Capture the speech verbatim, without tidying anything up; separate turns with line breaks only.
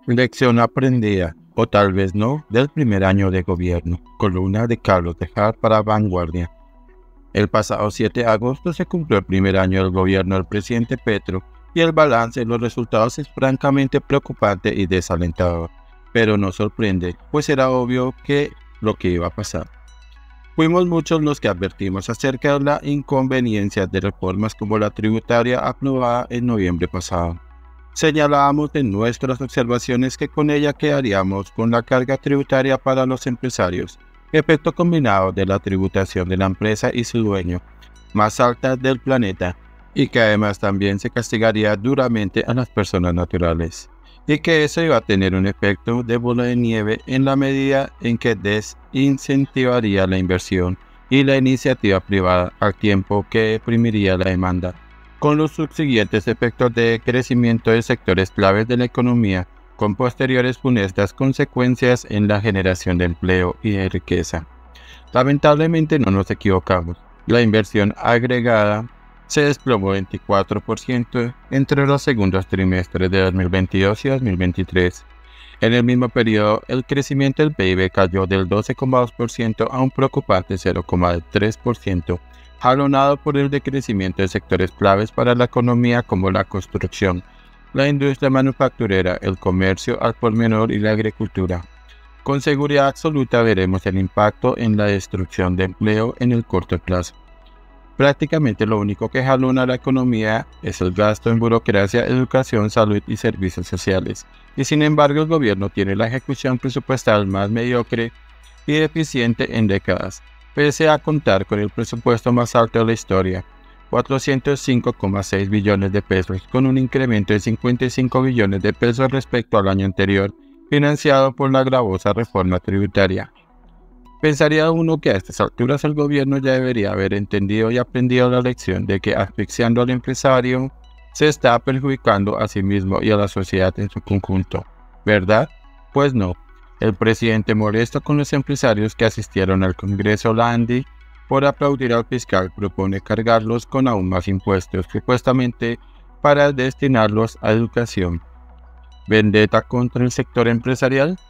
Lección aprendida, o tal vez no, del primer año de gobierno. Columna de Carlos Tejar para Vanguardia. El pasado siete de agosto se cumplió el primer año del gobierno del presidente Petro y el balance de los resultados es francamente preocupante y desalentador. Pero no sorprende, pues era obvio que lo que iba a pasar. Fuimos muchos los que advertimos acerca de la inconveniencia de reformas como la tributaria aprobada en noviembre pasado. Señalábamos en nuestras observaciones que con ella quedaríamos con la carga tributaria para los empresarios, efecto combinado de la tributación de la empresa y su dueño, más alta del planeta, y que además también se castigaría duramente a las personas naturales, y que eso iba a tener un efecto de bola de nieve en la medida en que desincentivaría la inversión y la iniciativa privada al tiempo que deprimiría la demanda, con los subsiguientes efectos de crecimiento de sectores claves de la economía, con posteriores funestas consecuencias en la generación de empleo y de riqueza. Lamentablemente no nos equivocamos. La inversión agregada se desplomó veinticuatro por ciento entre los segundos trimestres de dos mil veintidós y dos mil veintitrés. En el mismo periodo, el crecimiento del P I B cayó del doce coma dos por ciento a un preocupante cero coma tres por ciento, jalonado por el decrecimiento de sectores claves para la economía como la construcción, la industria manufacturera, el comercio al por menor y la agricultura. Con seguridad absoluta veremos el impacto en la destrucción de empleo en el corto plazo. Prácticamente lo único que jalona la economía es el gasto en burocracia, educación, salud y servicios sociales, y sin embargo el gobierno tiene la ejecución presupuestal más mediocre y deficiente en décadas, pese a contar con el presupuesto más alto de la historia, cuatrocientos cinco coma seis billones de pesos, con un incremento de cincuenta y cinco billones de pesos respecto al año anterior, financiado por la gravosa reforma tributaria. Pensaría uno que a estas alturas el gobierno ya debería haber entendido y aprendido la lección de que asfixiando al empresario se está perjudicando a sí mismo y a la sociedad en su conjunto, ¿verdad? Pues no. El presidente, molesto con los empresarios que asistieron al Congreso Landi por aplaudir al fiscal, propone cargarlos con aún más impuestos, supuestamente para destinarlos a educación. ¿Vendetta contra el sector empresarial?